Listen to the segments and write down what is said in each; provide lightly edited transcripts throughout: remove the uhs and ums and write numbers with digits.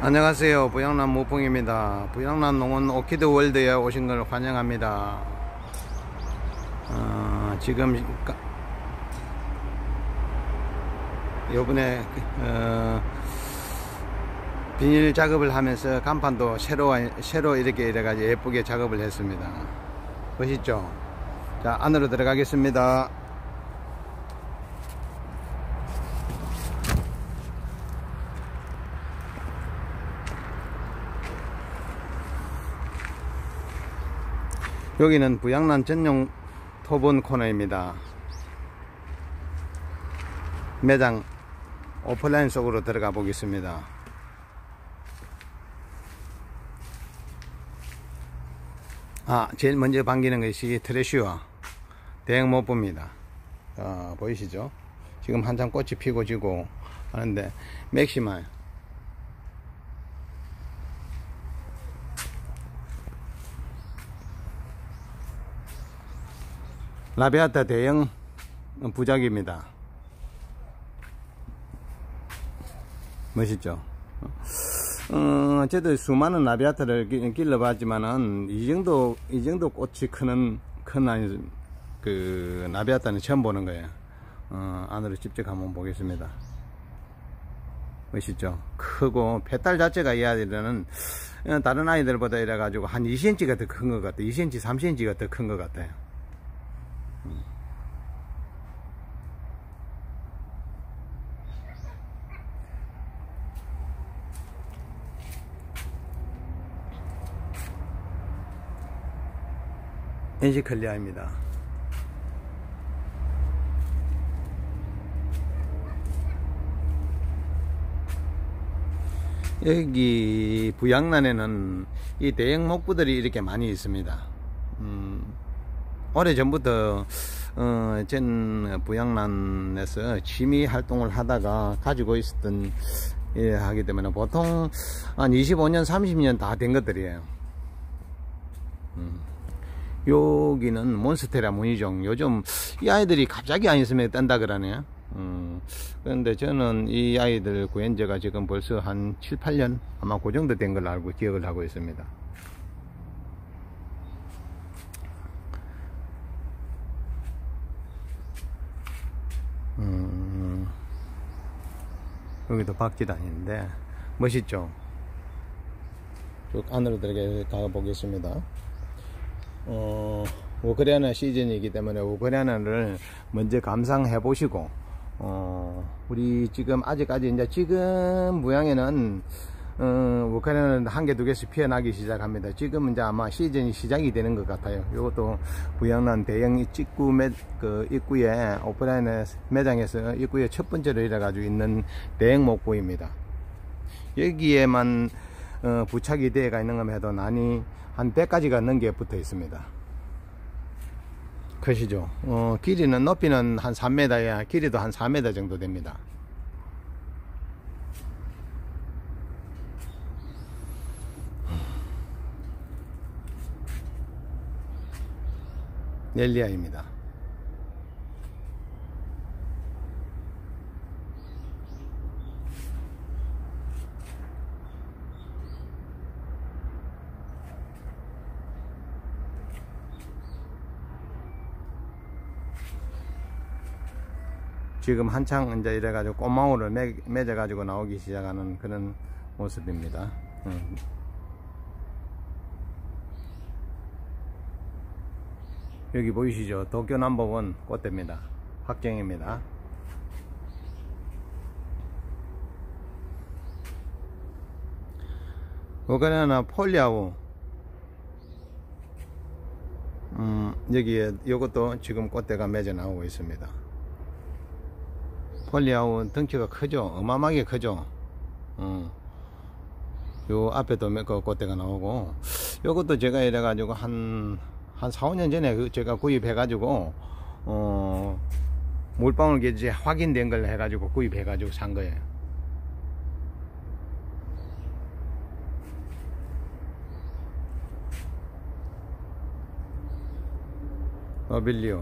안녕하세요. 부양남 무풍입니다. 부양남 농원 오키드 월드에 오신 걸 환영합니다. 지금 요번에 비닐 작업을 하면서 간판도 새로 이렇게 이래가지고 예쁘게 작업을 했습니다. 보시죠. 자, 안으로 들어가겠습니다. 여기는 부양남 전용 토본 코너입니다. 매장 오프라인 속으로 들어가 보겠습니다. 제일 먼저 반기는 것이 트레슈어 대형 모프입니다. 보이시죠? 지금 한참 꽃이 피고 지고 하는데 맥시마 라비아타 대형 부작입니다. 멋있죠? 저도 수많은 라비아타를 길러봤지만은 이 정도 꽃이 큰 라비아타는 처음 보는 거예요. 안으로 직접 한번 보겠습니다. 멋있죠? 크고 페탈 자체가 이 아이들은 다른 아이들보다 이래가지고 한 2cm가 더 큰 것 같아요. 2cm, 3cm가 더 큰 것 같아요. 엔시클리아입니다. 여기 부양란에는 이 대형 목부들이 이렇게 많이 있습니다. 오래전부터 전 부양란에서 취미 활동을 하다가 가지고 있었던 하기 때문에 보통 한 25년 30년 다 된 것들이에요. 여기는 몬스테라 무늬종. 요즘 이 아이들이 갑자기 안 있으면 뜬다 그러네요. 그런데 저는 이 아이들 구한 지가 지금 벌써 한 7, 8년 아마 그 정도 된 걸로 알고 기억을 하고 있습니다. 여기도 박지단인데 멋있죠? 쭉 안으로 들어가 보겠습니다. 우크라이나 시즌이기 때문에 우크라이나를 먼저 감상해 보시고 우리 지금 아직까지 이제 지금 모양에는 우크라이나는 한 개 두 개씩 피어나기 시작합니다. 지금 이제 아마 시즌이 시작이 되는 것 같아요. 이것도 부양란 대형 입구에 오프라인 매장에서 입구에 첫 번째로 이래가지고 있는 대형 목보입니다. 여기에만 부착이 되어가 있는 것만 해도 난이 한 100가지가 넘게 붙어 있습니다. 크시죠? 길이는 높이는 한 3m야 길이도 한 4m 정도 됩니다. 넬리아입니다. 지금 한창 이제 이래가지고 꽃망울을 맺어가지고 나오기 시작하는 그런 모습입니다. 여기 보이시죠? 도쿄 넘버원 꽃대입니다. 확정입니다. 우크라이나 폴리아우 여기에 이것도 지금 꽃대가 맺어 나오고 있습니다. 폴리아우 덩치가 크죠? 어마어마하게 크죠? 요 앞에도 몇 個꽃대가 나오고, 요것도 제가 이래가지고 한 4, 5년 전에 제가 구입해가지고, 물방울 게지 확인된 걸 해가지고 구입해가지고 산 거예요. 노빌리오.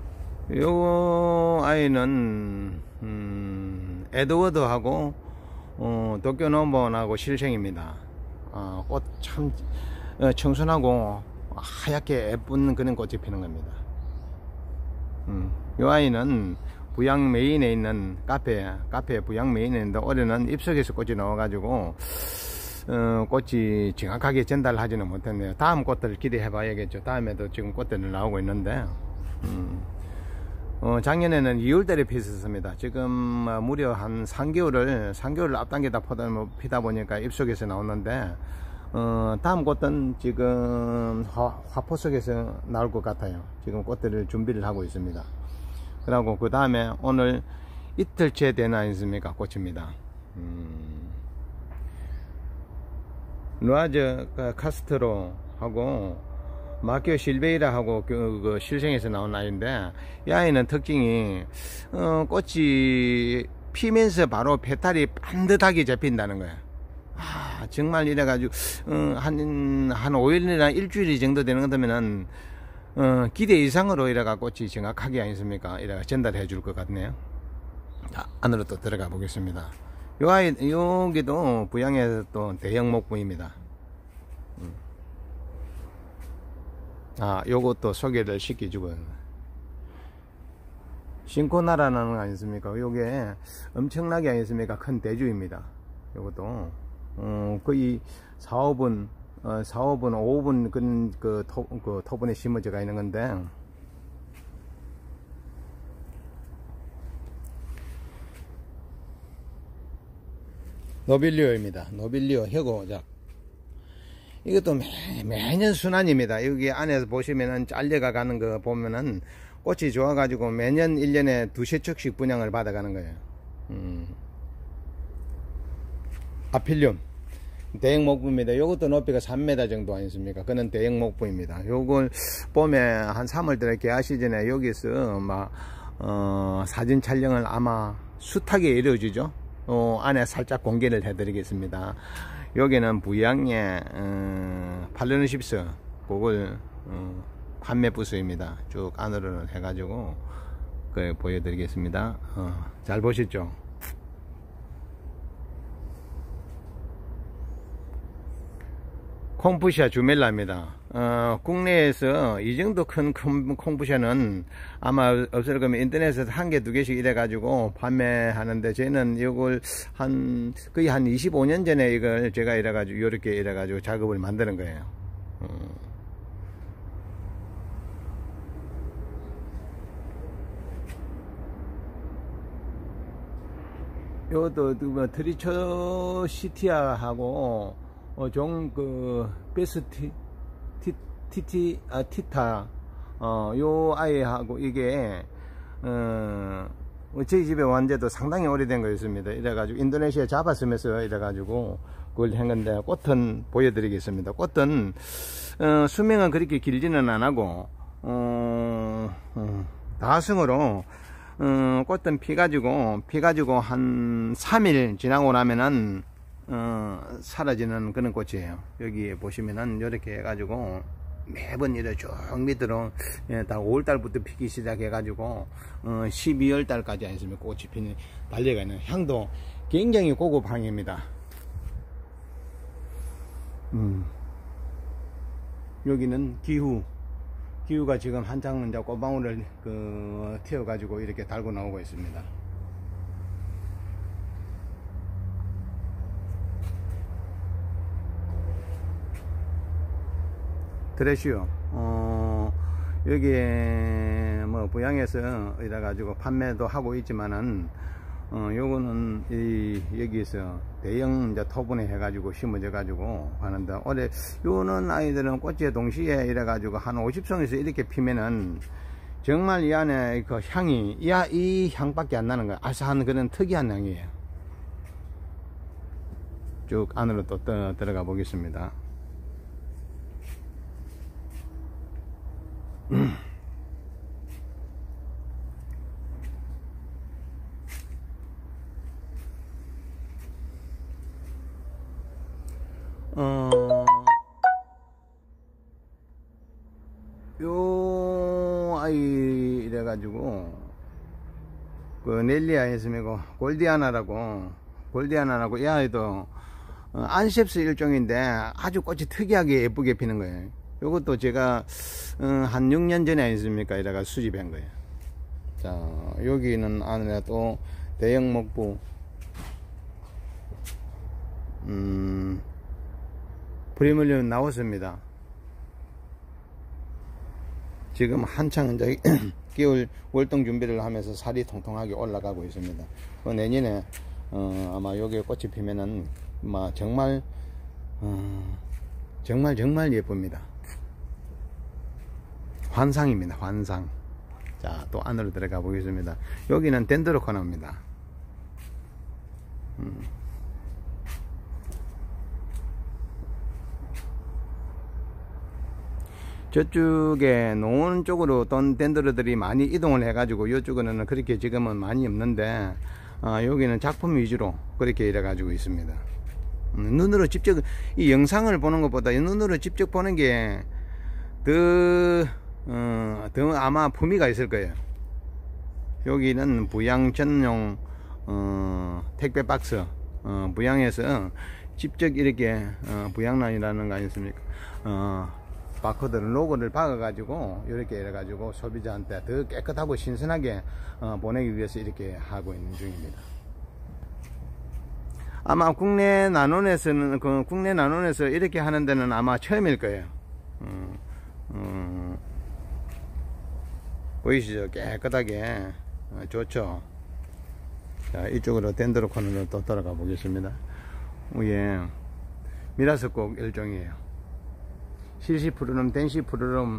요 아이는 에드워드하고 도쿄넘버하고 실생입니다. 꽃 참 청순하고 하얗게 예쁜 그런 꽃이 피는 겁니다. 이 아이는 부양 메인에 있는 카페 부양 메인에 있는데 올해는 입속에서 꽃이 나와가지고 꽃이 정확하게 전달하지는 못했네요. 다음 꽃들을 기대해 봐야겠죠. 다음에도 지금 꽃들이 나오고 있는데 작년에는 2월달에 피었습니다. 지금 무려 한 3개월을 앞당기다 피다 보니까 입속에서 나오는데 다음 꽃은 지금 화포 속에서 나올 것 같아요. 지금 꽃들을 준비를 하고 있습니다. 그리고 그 다음에 오늘 이틀째 되나 않습니까? 꽃입니다. 루아즈 카스트로 하고 마키오 실베이라 하고 그 실생에서 나온 아이인데, 이 아이는 특징이 꽃이 피면서 바로 페탈이 반듯하게 잡힌다는 거예요. 정말 이래가지고 한 5일이나 일주일 정도 되는 것 같으면은 기대 이상으로 이래가 꽃이 정확하게 아니습니까? 이래가 전달해 줄 것 같네요. 자, 안으로 또 들어가 보겠습니다. 요 아이, 여기도 부양에서 또 대형 목부입니다. 요것도 소개를 시켜주고, 신코나라는 거 아니습니까? 요게 엄청나게 아니습니까? 큰 대주입니다. 요것도 거의 4-5분 5분 그 토분에 심어져가 있는 건데, 노빌리오입니다. 노빌리오 혁오작. 이것도 매년 순환입니다. 여기 안에서 보시면은 잘려가 가는 거 보면은 꽃이 좋아가지고 매년 1년에 2-3척씩 분양을 받아가는 거예요. 아필륨 대형 목부입니다. 이것도 높이가 3m 정도 아니습니까? 그는 대형 목부입니다. 요걸 봄에 한 3월달에 개화 시즌에 여기서 막 사진 촬영을 아마 숱하게 이루어지죠. 안에 살짝 공개를 해드리겠습니다. 여기는 부양의 팔레노십스 그걸 판매 부스입니다. 쭉 안으로는 해가지고 보여드리겠습니다. 잘 보시죠. 콩푸시아 주멜라입니다. 국내에서 이 정도 큰 콩푸시아는 아마 없을 거면 인터넷에서 1개, 2개씩 이래가지고 판매하는데, 저희는 이걸 거의 한 25년 전에 이걸 제가 이래가지고 작업을 만드는 거예요. 요것도 트리초시티아하고 티타 요 아이하고 이게 저희 집에 완제도 상당히 오래된 거였습니다. 이래가지고 인도네시아 잡았으면서 이래가지고 그걸 한 건데, 꽃은 보여드리겠습니다. 꽃은 수명은 그렇게 길지는 않고 다승으로 꽃은 피가지고 한 3일 지나고 나면은 사라지는 그런 꽃이에요. 여기 보시면은 이렇게 해가지고 매번 이렇게 쭉 밑으로 다 5월달부터 피기 시작해가지고 12월달까지 아니면 꽃이 피는 달려가 있는, 향도 굉장히 고급 향입니다. 여기는 기후가 지금 한창 이제 꽃방울을 튀어가지고 이렇게 달고 나오고 있습니다. 드레시오 여기에 뭐 부양해서 이래 가지고 판매도 하고 있지만은 요거는 여기서 대형 이제 토분에 해가지고 심어져 가지고 하는데, 올해 요는 아이들은 꽃에 동시에 이래 가지고 한 50송에서 이렇게 피면은 정말 이 안에 그 향이 이 향밖에 안 나는 거야. 아삭한 그런 특이한 향이에요. 쭉 안으로 또 들어가 보겠습니다. 요 아이 이래가지고 그 넬리아 했으면 골디아나라고 골디아나라고 이 아이도 안셉스 일종인데 아주 꽃이 특이하게 예쁘게 피는 거예요. 요것도 제가 한 6년 전에 아니습니까 이래가 수집한 거예요. 자, 여기는 안에 또 대형 목부 프리물륨 나왔습니다. 지금 한창 이제 겨울 월동 준비를 하면서 살이 통통하게 올라가고 있습니다. 내년에 아마 여기에 꽃이 피면은 정말 정말 예쁩니다. 환상입니다. 환상. 자, 또 안으로 들어가 보겠습니다. 여기는 덴드로코나입니다. 저쪽에 노원 쪽으로 덴드로들이 많이 이동을 해가지고 이쪽은 그렇게 지금은 많이 없는데 여기는 작품 위주로 그렇게 이래 가지고 있습니다. 눈으로 직접 이 영상을 보는 것보다 눈으로 직접 보는 게 더 아마 품위가 있을 거예요. 여기는 부양 전용 택배 박스, 부양에서 직접 이렇게 부양란이라는 거 아니겠습니까? 바코드를 로고를 박아 가지고 이렇게 이래 가지고 소비자한테 더 깨끗하고 신선하게 보내기 위해서 이렇게 하고 있는 중입니다. 아마 국내 난원에서는 국내 난원에서 이렇게 하는 데는 아마 처음일 거예요. 보이시죠? 깨끗하게 좋죠. 자, 이쪽으로 덴드로콘으로 또 돌아가 보겠습니다. 예, 미라스꽃 일종이에요. 실시푸르름, 덴시푸르름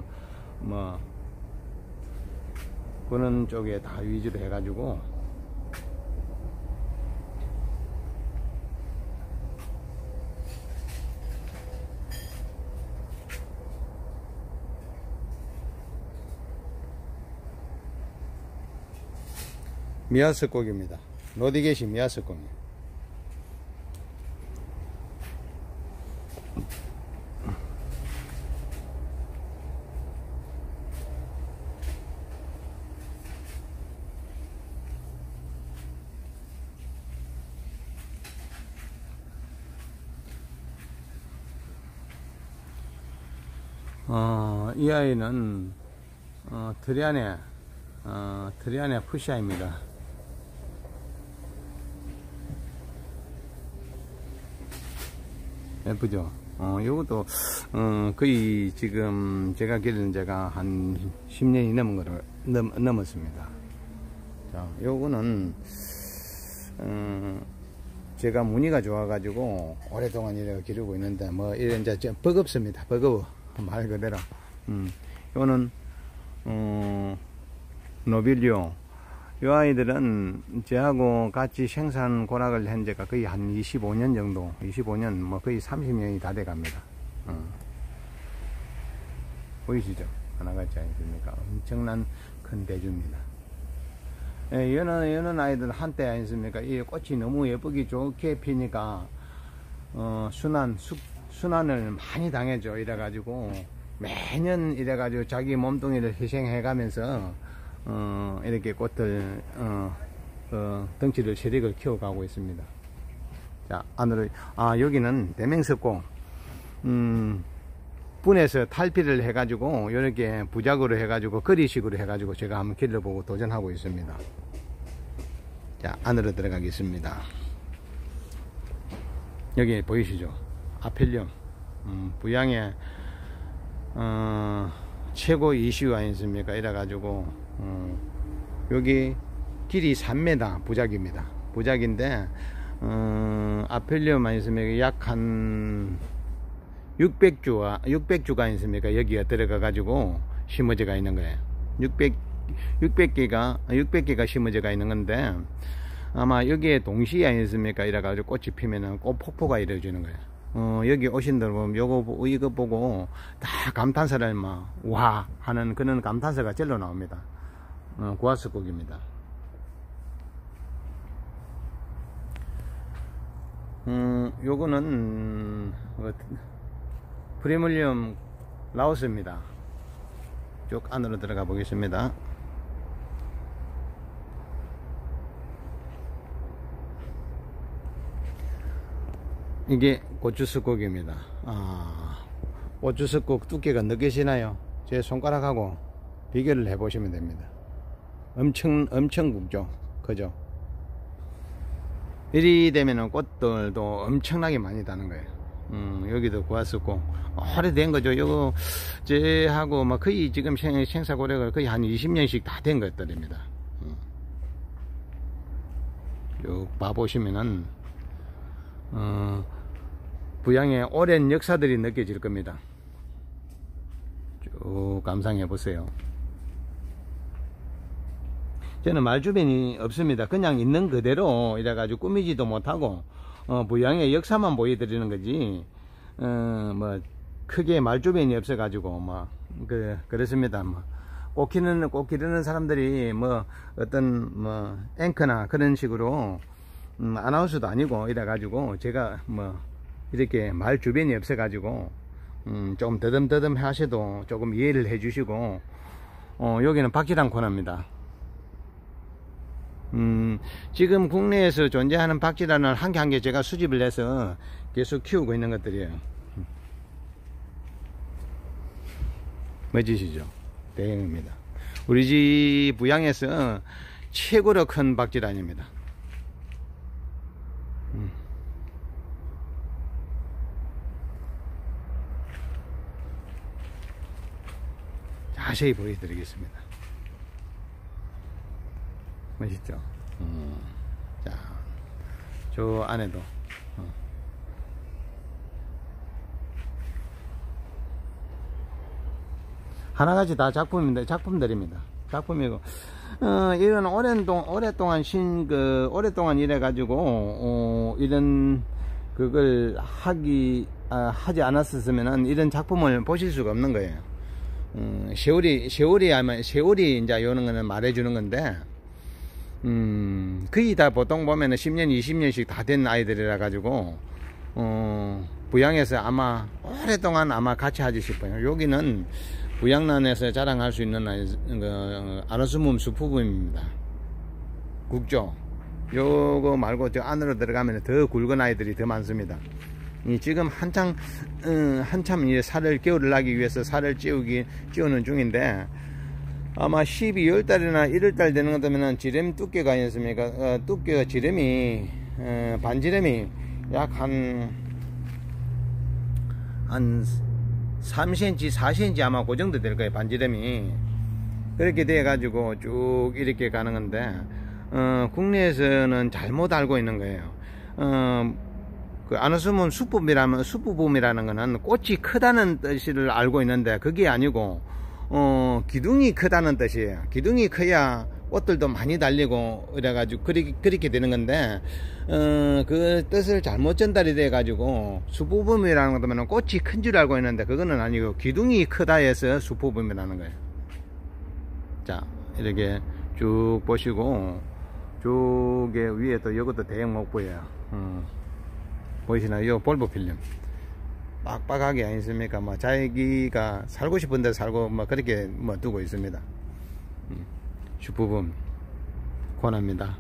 그런 쪽에 다 위주로 해가지고 미아스꽃입니다. 로디게시 미아스꽃입니다. 이 아이는 트리안의 푸시아입니다. 예쁘죠? 요것도 거의 지금 제가 기른 지가 한 10년이 넘은 거를 넘었습니다. 자, 요거는 제가 무늬가 좋아 가지고 오랫동안 이렇게 기르고 있는데 이런 이제 버겁습니다. 버거워 말 그대로. 요거는 노빌리오. 이 아이들은 저하고 같이 생산 고락을 한 지가 거의 한 25년 정도, 25년, 거의 30년이 다 돼 갑니다. 보이시죠? 하나같이 아니십니까? 엄청난 큰 대주입니다. 예, 여는 아이들 한때 아니십니까? 이 꽃이 너무 예쁘게 좋게 피니까, 순환을 많이 당해줘. 이래가지고, 매년 이래가지고 자기 몸뚱이를 희생해가면서, 이렇게 꽃들, 덩치를 세력을 키워가고 있습니다. 자, 안으로, 여기는 대맹석고, 분해서 탈피를 해가지고, 이렇게 부작으로 해가지고, 거리식으로 해가지고, 제가 한번 길러보고 도전하고 있습니다. 자, 안으로 들어가겠습니다. 여기 보이시죠? 아펠리움, 부양의, 최고 이슈 아니십니까? 이래가지고, 여기 길이 3m 부작입니다. 부작인데 아펠리움 아니십니까? 약 한 600주가 아니십니까? 여기가 들어가 가지고 심어져가 있는 거예요. 600개가 심어져가 있는 건데 아마 여기에 동시에 아니십니까? 이래 가지고 꽃이 피면은 꽃 폭포가 이루어지는 거예요. 여기 오신 분 보면 이거 보고 다 감탄사를 와 하는 그런 감탄사가 절로 나옵니다. 구아스국입니다. 요거는 프리물륨 라오스입니다. 쭉 안으로 들어가 보겠습니다. 이게 고추석국입니다. 고추석국 두께가 느껴지나요? 제 손가락하고 비교를 해 보시면 됩니다. 엄청 굵죠. 그죠? 이리 되면은 꽃들도 엄청나게 많이 다는 거예요. 여기도 구웠었고 오래된 거죠. 이거 제하고 막 거의 지금 생사고래가 거의 한 20년씩 다 된 것들입니다. 쭉 봐보시면은 부양의 오랜 역사들이 느껴질 겁니다. 쭉 감상해 보세요. 저는 말주변이 없습니다. 그냥 있는 그대로 이래가지고 꾸미지도 못하고 부양의 역사만 보여드리는 거지 뭐 크게 말주변이 없어가지고 뭐 그렇습니다. 뭐 꽃 기르는 사람들이 뭐 어떤 뭐 앵커나 그런 식으로 아나운서도 아니고 이래가지고 제가 뭐 이렇게 말 주변이 없어가지고 좀 더듬더듬 하셔도 조금 이해를 해주시고 여기는 박지란 코너입니다. 지금 국내에서 존재하는 박지란을 한 개 한 개 제가 수집을 해서 계속 키우고 있는 것들이에요. 멋지시죠? 대형입니다. 우리 집 부양에서 최고로 큰 박지란입니다. 자세히 보여드리겠습니다. 멋있죠? 자, 저 안에도 하나같이 다 작품입니다. 작품들입니다. 작품이고 이런 오랫동안 오랫동안 이래가지고 이런 그걸 하지 않았었으면은 이런 작품을 보실 수가 없는 거예요. 세월이 이제 요런 거는 말해주는 건데 거의 다 보통 보면은 10년 20년씩 다 된 아이들이라 가지고 부양에서 아마 오랫동안 아마 같이 하지 싶어요. 여기는 부양란에서 자랑할 수 있는 아나스몸 수프붐입니다. 굵죠? 요거 말고 저 안으로 들어가면 더 굵은 아이들이 더 많습니다. 지금 한참 이제 살을 깨우려기 위해서 살을 찌우는 중인데 아마 12월달이나 1월달 되는 것 되면은 지름 두께가 아니었습니까? 두께가 지름이 반지름이 약 한 3cm 4cm 아마 그 정도 될 거예요. 반지름이 그렇게 돼 가지고 쭉 이렇게 가는 건데 국내에서는 잘못 알고 있는 거예요. 그 아나스몸 수부붐이라는 거는 꽃이 크다는 뜻을 알고 있는데 그게 아니고 기둥이 크다는 뜻이에요. 기둥이 커야 꽃들도 많이 달리고 이래가지고 그렇게 되는 건데 그 뜻을 잘못 전달이 돼 가지고 수부붐이라는 것도 꽃이 큰 줄 알고 있는데 그거는 아니고 기둥이 크다 해서 수부붐이라는 거예요. 자, 이렇게 쭉 보시고 쪽에 위에 또 이것도 대형 목부예요. 보이시나요? 이 볼보 필름 빡빡하게 아니십니까? 뭐 자기가 살고 싶은 데 살고 뭐 그렇게 뭐 두고 있습니다. 슈프붐 권합니다.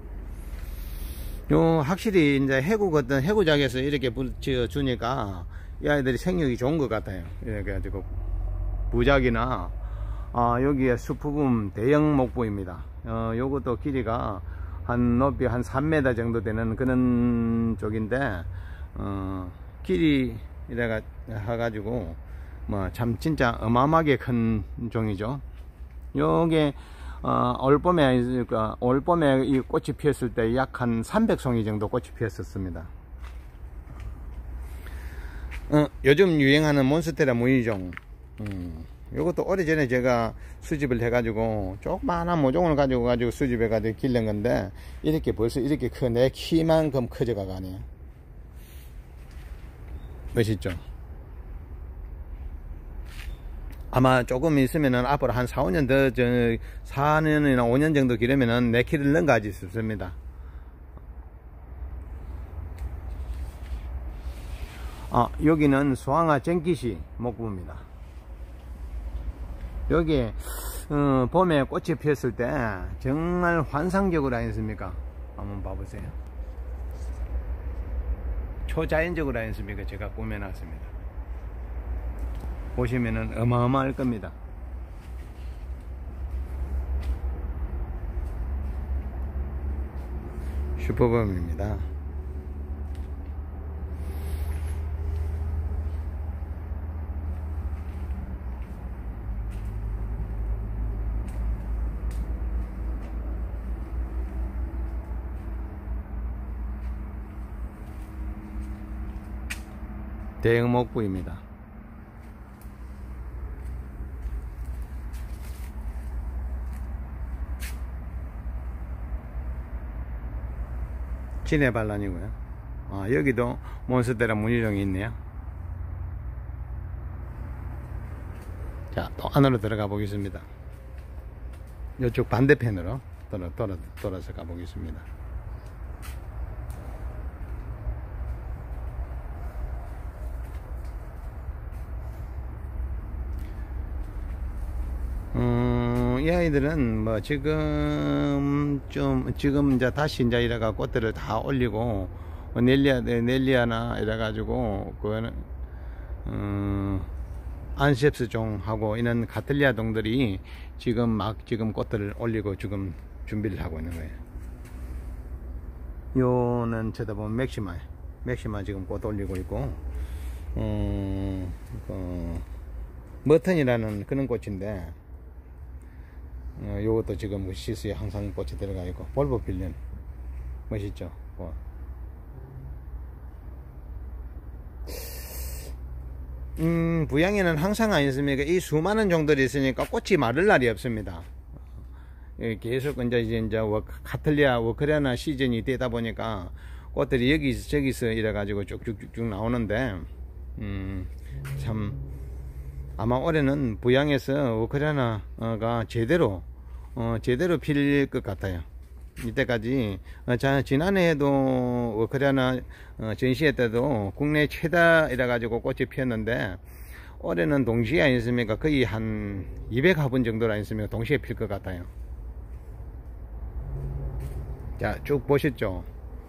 요 확실히 이제 어떤 해구작에서 이렇게 붙여 주니까 이 아이들이 생육이 좋은 것 같아요. 이렇게 가지고 부작이나 여기에 슈프붐 대형 목부입니다. 요것도 길이가 높이 한 3m 정도 되는 그런 쪽인데 길이 이래가 해가지고 뭐 참 진짜 어마어마하게 큰 종이죠. 요게 올봄에 이 꽃이 피었을 때 약 한 300송이 정도 꽃이 피었었습니다. 요즘 유행하는 몬스테라 무늬종 요것도 오래전에 제가 수집을 해가지고 조그마한 모종을 가지고 수집해가지고 기른 건데 이렇게 벌써 이렇게 내 키만큼 커져가 가네요. 멋있죠? 아마 조금 있으면은 앞으로 한 4-5년 더 4년이나 5년 정도 기르면은 내 키를 넘어가지 싶습니다. 여기는 수황화 쟁기시 목부입니다. 여기 봄에 꽃이 피었을 때 정말 환상적으로 아니었습니까? 한번 봐보세요. 초자연적으로 했습니까? 제가 꾸며놨습니다. 보시면은 어마어마할 겁니다. 슈퍼범입니다. 대형 목부입니다. 진해 반란이고요. 여기도 몬스테라 문희룡이 있네요. 자, 또 안으로 들어가 보겠습니다. 이쪽 반대편으로 돌아서 가 보겠습니다. 이 아이들은 뭐 지금 이제 다시 이제 이래가 꽃들을 다 올리고 넬리아나 이래가지고 그거는 안셉스 종하고 이런 가틀리아 종들이 지금 꽃들을 올리고 지금 준비를 하고 있는 거예요. 요는 쳐다보면 맥시마 지금 꽃 올리고 있고 머턴이라는 그런 꽃인데 요것도 지금 시스에 항상 꽃이 들어가 있고 볼보필름 멋있죠. 부양에는 항상 아니었습니까? 이 수많은 종들이 있으니까 꽃이 마를 날이 없습니다. 계속 이제 카틀리아 워크리아나 시즌이 되다 보니까 꽃들이 여기서 저기서 이래 가지고 쭉쭉쭉 나오는데 참 아마 올해는 부양에서 워크리아나가 제대로 필 것 같아요. 이때까지 지난해에도 워크리아나 전시회 때도 국내 최다이라 가지고 꽃이 피었는데 올해는 동시에 아니었습니까? 거의 한 200화분 정도로 아니었습니까? 동시에 필 것 같아요. 자, 쭉 보셨죠?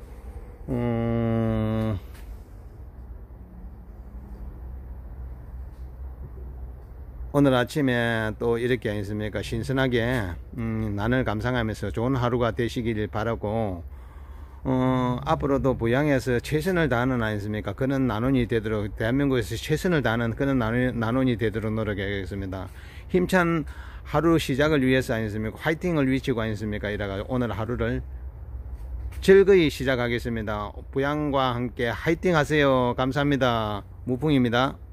오늘 아침에 또 이렇게 아니습니까? 신선하게 난을 감상하면서 좋은 하루가 되시길 바라고 앞으로도 부양에서 최선을 다하는 아니습니까? 그런 나눔이 되도록 대한민국에서 최선을 다하는 그런 나눔이 되도록 노력하겠습니다. 힘찬 하루 시작을 위해서 아니습니까? 화이팅을 외치고 아니습니까? 이래가 오늘 하루를 즐거이 시작하겠습니다. 부양과 함께 화이팅 하세요. 감사합니다. 무풍입니다.